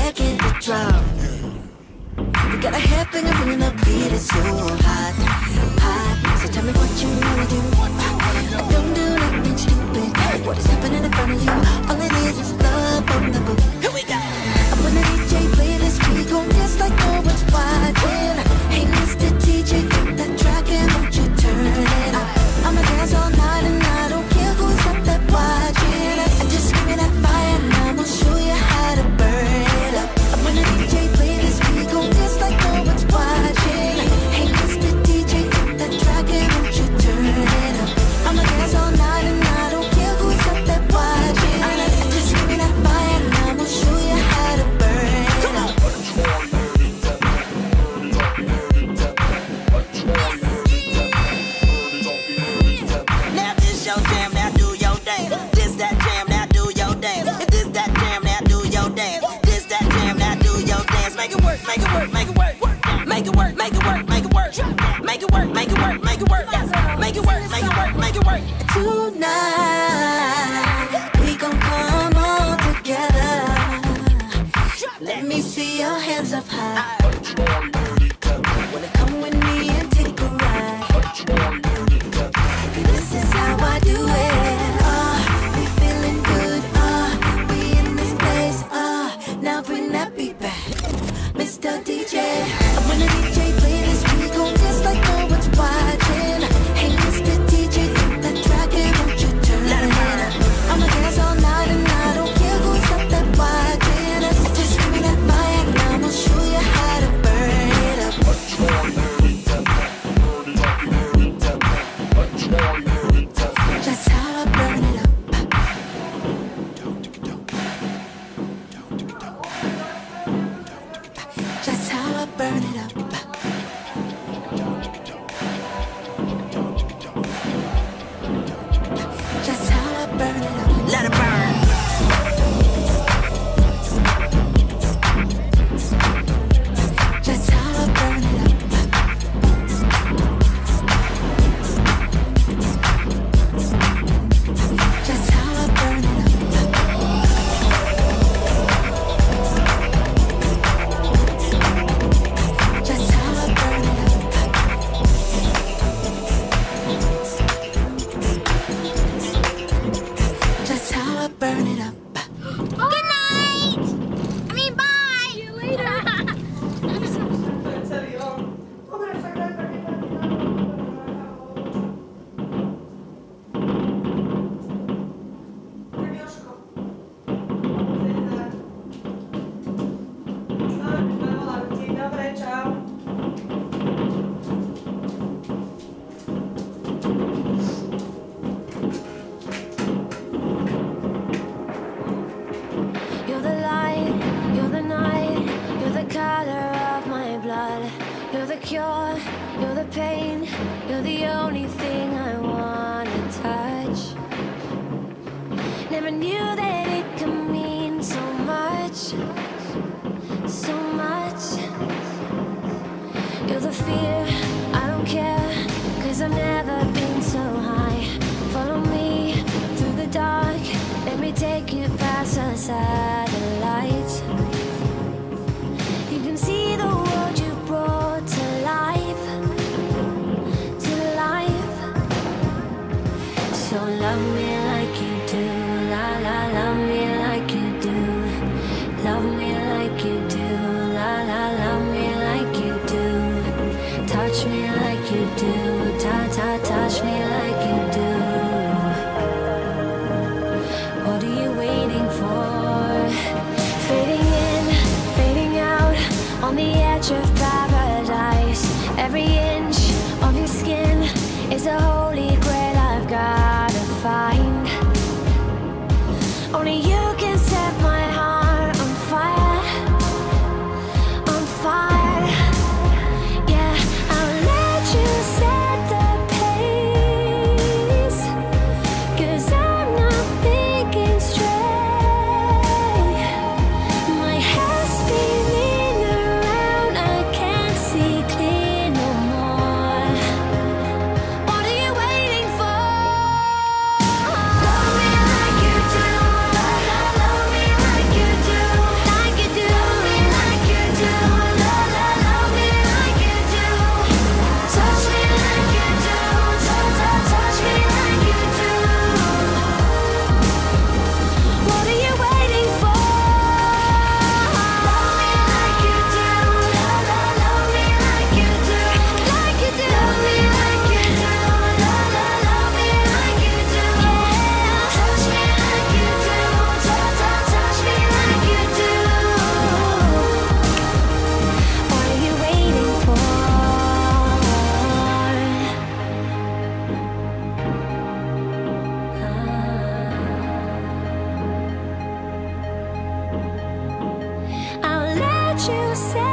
back in the drum. We got a half finger bringing the beat, it's so hot, hot. So tell me what you wanna do. Don't do nothing stupid. What is happening in front of you? All it is love from the book. Here we go. I'm gonna DJ play this beat, gon' dance like no one's watching. Hey, Mr. DJ, get that track and won't you turn it up? I'ma dance all night and I don't care who's up there watching. I just give me that fire and I'ma show you how to burn it up. I'm gonna DJ play this beat, gon' dance like no one's watching. Hey, Mr. DJ, get that track and won't you turn it up? I'ma dance all night and I don't care who's up there watching. I just give me that fire and I'ma show you how to burn it up. Now this your jam, now do your dance. This that jam, now do your dance. If this that jam, now do your dance. This that jam, now do your dance. Make it work, make it work, make it work. Make it work, make it work, make it work. Make it work, make it work, make it work. Make it work, make it work, make it work. Tonight, we gon' come all together. Let me see your hands up high. Wanna come with me and take a ride? This is how I do it. We feeling good. We in this place. Now bring that beat back, Mr. DJ. I'm gonna DJ play this beat, gon' dance like no one's watching. Hey, Mr. DJ, get that track and won't you turn it up? I'ma dance all night and I don't care who's up there watching. Just give me that fire and I'ma show you how to burn it up. That's how I burn it up. That's how I burn it up. That's how I burn it up. Let it burn. That's how I burn it up. That's how I burn it up. That's how I burn it up. That's how I burn it up. Good night! I mean, bye! See you later! Dobre, čau. You're the light, you're the night, you're the color of my blood. You're the cure, you're the pain, you're the only thing I wanna touch. Never knew that it could mean so much, so much. You're the fear, I don't care, 'cause I've never been so high. Follow me through the dark, let me take you past the satellites. You can see the world you brought to life, to life. So love me like you do, la la, love me like you do. Love me like you do, la la, love me like you do. Touch me like you do, ta ta, touch me like you do. What are you waiting for? Fading in, fading out, on the edge of paradise. Every inch of your skin is a holy grail I've gotta find. Only you can set my heart on fire, on fire. Yeah, I'll let you set the pace, 'cause I'm not thinking straight. My head's spinning around, I can't see clear no more. What are you you say